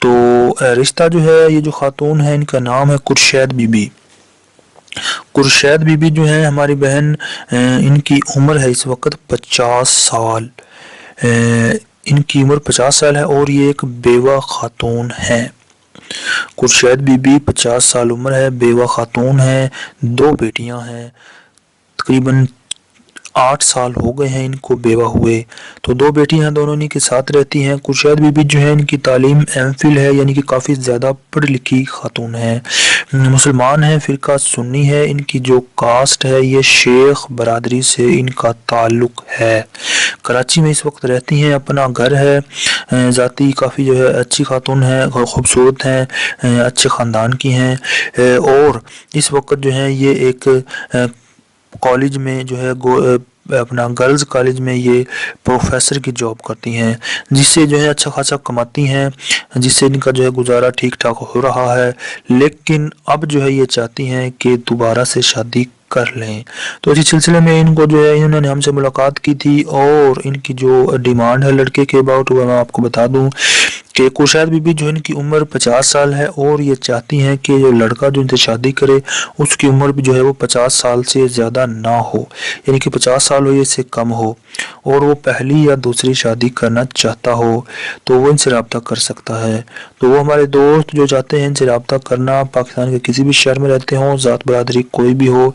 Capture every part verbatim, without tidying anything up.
تو رشتہ جو ہے یہ جو خاتون ہے ان کا نام ہے قرشید بی بی۔ قرشید بی بی جو ہے ہماری بہن، ان کی عمر ہے اس وقت پچاس سال، ان کی عمر پچاس سال ہے اور یہ ایک بیوہ خاتون ہے۔ قرشید بی بی پچاس سال عمر ہے، بیوہ خاتون ہے، دو بیٹیاں ہیں، تقریباً آٹھ سال ہو گئے ہیں ان کو بیوہ ہوئے، تو دو بیٹی ہیں، دونوں انہی کے ساتھ رہتی ہیں۔ قرشید بی بی جو ہے ان کی تعلیم ایم فل ہے، یعنی کہ کافی زیادہ پڑھی لکھی خاتون ہے، مسلمان ہیں، فرقہ سنی ہے، ان کی جو کاسٹ ہے یہ شیخ برادری سے ان کا تعلق ہے۔ کراچی میں اس وقت رہتی ہیں، اپنا گھر ہے، ذاتی کافی جو ہے اچھی خاتون ہیں، خوبصورت ہیں، اچھے خاندان کی ہیں، اور اس وقت جو ہے یہ ایک کالج میں جو ہے اپنا گرلز کالج میں یہ پروفیسر کی جاب کرتی ہیں، جس سے جو ہے اچھا خاصا کماتی ہیں، جس سے ان کا جو ہے گزارا ٹھیک ٹھاک ہو رہا ہے، لیکن اب جو ہے یہ چاہتی ہیں کہ دوبارہ سے شادی کر لیں۔ تو اسی سلسلے میں ان کو جو ہے انہوں نے ہم سے ملاقات کی تھی، اور ان کی جو ڈیمانڈ ہے لڑکے کے اباؤٹ وہ میں آپ کو بتا دوں کہ قرشید بی بی جو ان کی عمر پچاس سال ہے، اور یہ چاہتی ہیں کہ جو لڑکا جو ان سے شادی کرے اس کی عمر بھی جو ہے وہ پچاس سال سے زیادہ نہ ہو، یعنی کہ پچاس سال ہو یا اس سے کم ہو، اور وہ پہلی یا دوسری شادی کرنا چاہتا ہو تو وہ ان سے رابطہ کر سکتا ہے۔ تو وہ ہمارے دوست جو چاہتے ہیں ان سے رابطہ کرنا، پاکستان کے کسی بھی شہر میں رہتے ہوں، ذات برادری کوئی بھی ہو،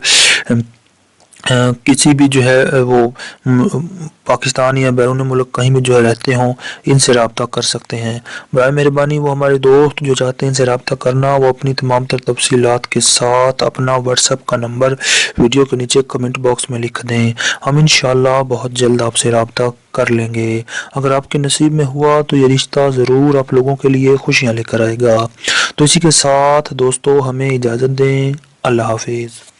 کسی بھی جو ہے وہ پاکستان یا بیرون ملک کہیں بھی جو ہے رہتے ہوں، ان سے رابطہ کر سکتے ہیں۔ برائے مہربانی وہ ہمارے دوست جو چاہتے ہیں ان سے رابطہ کرنا، وہ اپنی تمام تر تفصیلات کے ساتھ اپنا واٹس ایپ کا نمبر ویڈیو کے نیچے کمنٹ باکس میں لکھ دیں، ہم انشاءاللہ بہت جلد آپ سے رابطہ کر لیں گے۔ اگر آپ کے نصیب میں ہوا تو یہ رشتہ ضرور آپ لوگوں کے لیے خوشیاں لے کر آئے گا۔ تو اسی کے ساتھ دوستو ہمیں اجازت دیں، اللہ حافظ۔